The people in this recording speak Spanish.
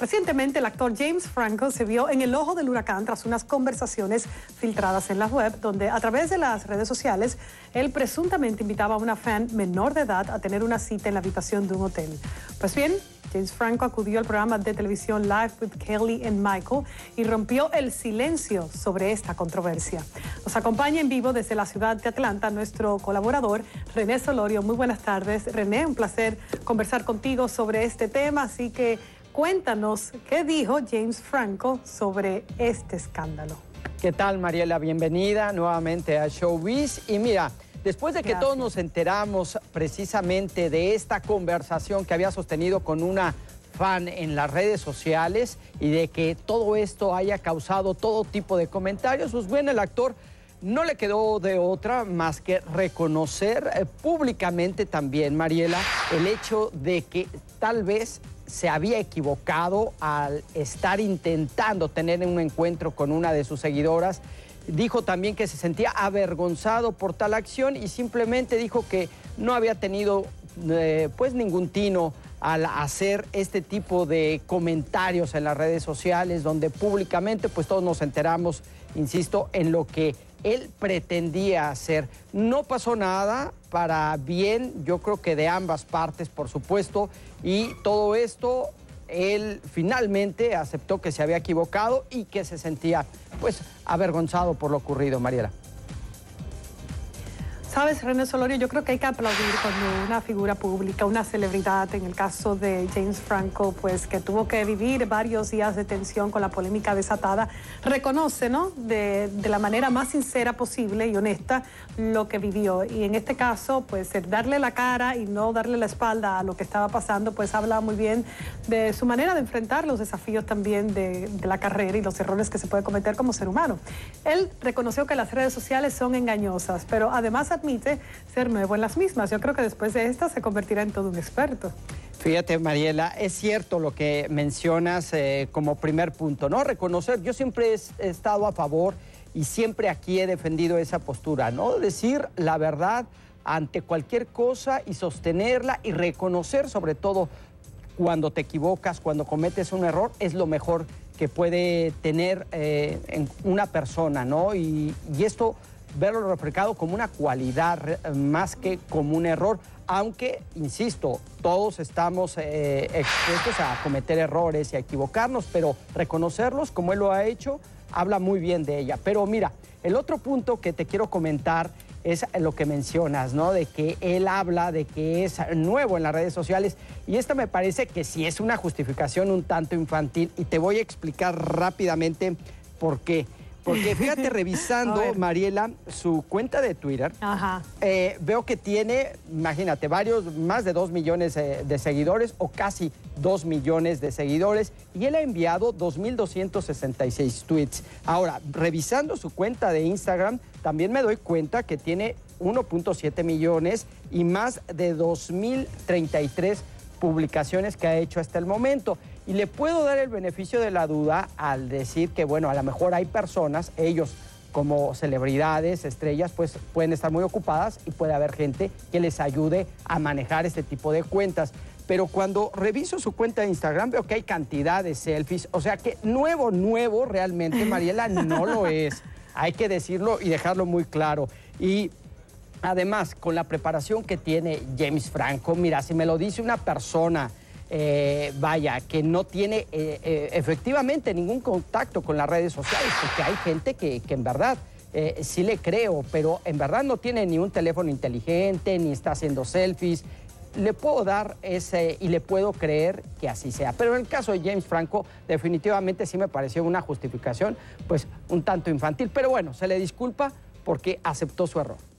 Recientemente, el actor James Franco se vio en el ojo del huracán tras unas conversaciones filtradas en la web, donde a través de las redes sociales, él presuntamente invitaba a una fan menor de edad a tener una cita en la habitación de un hotel. Pues bien, James Franco acudió al programa de televisión Live with Kelly and Michael y rompió el silencio sobre esta controversia. Nos acompaña en vivo desde la ciudad de Atlanta nuestro colaborador René Solorio. Muy buenas tardes, René, un placer conversar contigo sobre este tema, así que cuéntanos qué dijo James Franco sobre este escándalo. ¿Qué tal, Mariela? Bienvenida nuevamente a Showbiz. Y mira, después de que todos nos enteramos precisamente de esta conversación que había sostenido con una fan en las redes sociales y de que todo esto haya causado todo tipo de comentarios, pues bueno, el actor no le quedó de otra más que reconocer públicamente también, Mariela, el hecho de que tal vez se había equivocado al estar intentando tener un encuentro con una de sus seguidoras. Dijo también que se sentía avergonzado por tal acción y simplemente dijo que no había tenido pues ningún tino al hacer este tipo de comentarios en las redes sociales, donde públicamente pues todos nos enteramos, insisto, en lo que él pretendía hacer. No pasó nada, para bien, yo creo que de ambas partes, por supuesto, y todo esto, él finalmente aceptó que se había equivocado y que se sentía, pues, avergonzado por lo ocurrido, Mariela. Sabes, René Solorio, yo creo que hay que aplaudir cuando una figura pública, una celebridad, en el caso de James Franco, pues que tuvo que vivir varios días de tensión con la polémica desatada, reconoce, ¿no?, de la manera más sincera posible y honesta lo que vivió. Y en este caso, pues el darle la cara y no darle la espalda a lo que estaba pasando, pues habla muy bien de su manera de enfrentar los desafíos también de la carrera y los errores que se puede cometer como ser humano. Él reconoció que las redes sociales son engañosas, pero además admite ser nuevo en las mismas. Yo creo que después de esta se convertirá en todo un experto. Fíjate, Mariela, es cierto lo que mencionas como primer punto, ¿no? Reconocer, yo siempre he estado a favor y siempre aquí he defendido esa postura, ¿no? Decir la verdad ante cualquier cosa y sostenerla y reconocer sobre todo cuando te equivocas, cuando cometes un error, es lo mejor que puede tener en una persona, ¿no? Y esto verlo reflejado como una cualidad más que como un error, aunque, insisto, todos estamos expuestos a cometer errores y a equivocarnos, pero reconocerlos como él lo ha hecho, habla muy bien de ella. Pero mira, el otro punto que te quiero comentar es lo que mencionas, ¿no? De que él habla de que es nuevo en las redes sociales y esta me parece que sí es una justificación un tanto infantil y te voy a explicar rápidamente por qué. Porque fíjate, revisando, Mariela, su cuenta de Twitter, veo que tiene, imagínate, más de 2 millones de seguidores o casi 2 millones de seguidores y él ha enviado 2.266 tweets. Ahora, revisando su cuenta de Instagram, también me doy cuenta que tiene 1.7 millones y más de 2.033 publicaciones que ha hecho hasta el momento. Y le puedo dar el beneficio de la duda al decir que, bueno, a lo mejor hay personas, ellos como celebridades, estrellas, pues pueden estar muy ocupadas y puede haber gente que les ayude a manejar este tipo de cuentas. Pero cuando reviso su cuenta de Instagram veo que hay cantidad de selfies, o sea que nuevo realmente, Mariela, no lo es. Hay que decirlo y dejarlo muy claro. Y además, con la preparación que tiene James Franco, mira, si me lo dice una persona vaya, que no tiene efectivamente ningún contacto con las redes sociales, porque hay gente que en verdad sí le creo, pero en verdad no tiene ni un teléfono inteligente, ni está haciendo selfies. Le puedo dar ese y le puedo creer que así sea. Pero en el caso de James Franco, definitivamente sí me pareció una justificación, pues un tanto infantil. Pero bueno, se le disculpa porque aceptó su error.